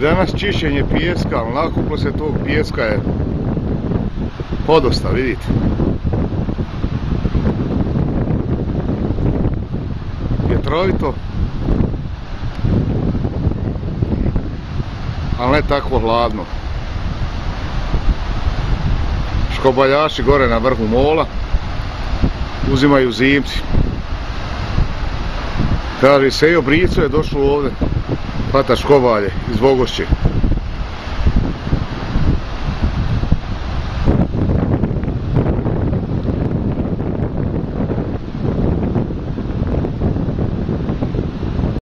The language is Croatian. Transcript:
danas čišćenje pijeska, ali nakuplo se tog pijeska je podosta, vidite. Vjetrovito, ali ne tako hladno. Škobaljaši gore na vrhu mola uzimaju zimci. Kaže, Sejo Brico je došlo ovdje hvatat škobalje iz Vogošće.